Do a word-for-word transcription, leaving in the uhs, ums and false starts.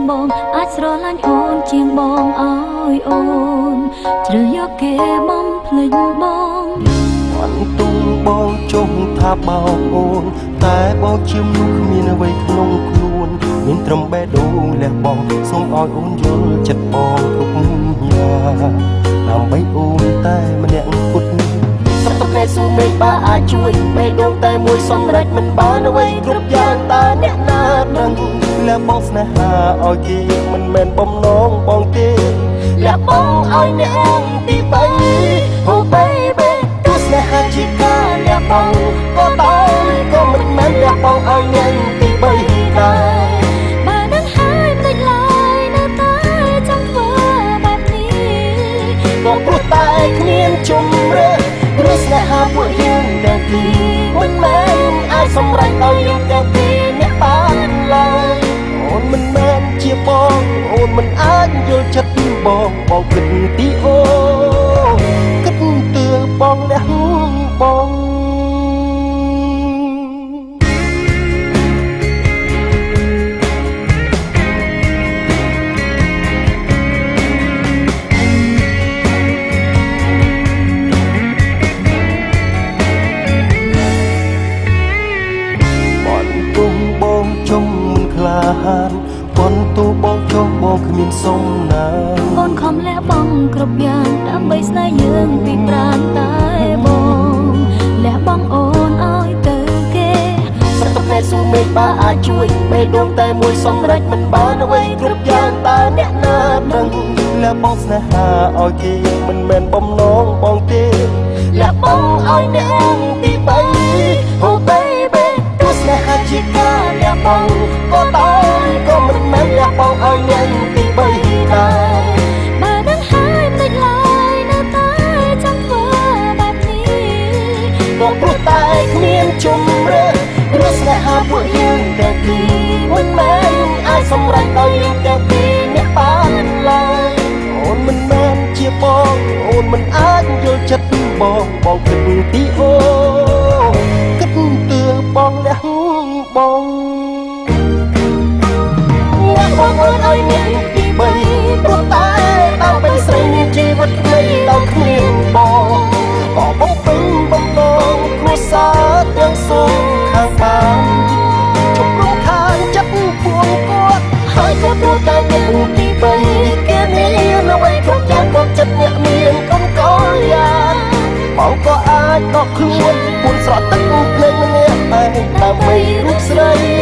បងអាចស្រឡាញ់អូនជាងបងអើយអូនជ្រើសយកគេបំភ្លេចបងបានទុំបងចុះថាបោអូនតែបងជាមនុស្សគ្មានអ្វីក្នុងខ្លួនមានត្រឹមបេះដូងលះបងសូមឲ្យអូនយល់ចិត្តបងគ្រប់យ៉ាងដើម្បីអូនតែម្នាក់ពុតសត្វតែស៊ូមេឃបាអាចជួយបេះដូងតែមួយសម្រេចមិនបានអ្វីគ្រប់យ៉ាងតែអ្នកណាដឹងលះបងស្នេហាឲ្យគេមិនមែនបំណងបងទេលះបងឲ្យអ្នកទីបីអូ baby ទោះស្នេហាជាការលះបងក៏ដោយក៏មិនមែនលះបងឲ្យអ្នកទីបីដែរបើនឹងហើយមិនឡើយនៅតែចង់ធ្វើបែបនេះក៏ព្រោះតែគ្មានជំរឿព្រោះស្នេហាពួកយើងទាំងពីរមិនមែនអាចសម្រេចឲ្យយើងទាំងពីរអ្នកបានឡើយអូនមិនមែនជាបងអូនមិនអាចយល់ចិត្តបងបងគិតទីអូគិតទើបងលះបងបន្ទូបងចុះបងគ្មានសំណាអូនខំលះបង់គ្រប់យ៉ាងដើម្បីស្នេហ៍យើងពីប្រាណតែបងលះបង់អូនឲ្យទៅគេសត្វតែស៊ូមេឃបាអាចជួយបេះដូងតែមួយសម្រេចមិនបានអ្វីគ្រប់យ៉ាងតែអ្នកណាដឹងលះបង់ស្នេហាឲ្យគេមិនមែនបំណងបងទេលះបង់ឲ្យអ្នកទីបីអូ baby ទោះស្នេហាជាការលះបង់ក៏ដោយក៏មិនមែនលះបង់ឲ្យអ្នកទីបីដែរបើនឹងហើយមិនឡើយនៅតែចង់ធ្វើបែបនេះក៏ព្រោះតែគ្មានជំរឿព្រោះស្នេហាពួកយើងទាំងពីរមិនមែនអាចសម្រេចឲ្យយើងទាំងពីរអ្នកបានឡើយអូនមិនមែនជាបងអូនមិនអាចយល់ចិត្តបងបងគិតទីអូគិតទើបងលះបងលះបងអូនឲ្យអ្នកទីបីព្រោះតែតាមបីស្រីមានជីវិតថ្មីដល់គ្មានបងក៏បងពេញបំណងគ្រួសារទាំងសងខាងបានជុំរំខានចិត្តពួងគាត់ហើយក៏ព្រោះតែអ្នកទីបីគេមានអ្វីគ្រប់យ៉ាងគ្រប់ចិត្តអ្នកមានកុំកលយ៉ាងបងក៏អាចដកខ្លួនពួនស្រក់ទឹកភ្លេងម្នាក់តែដើម្បីរូបស្រី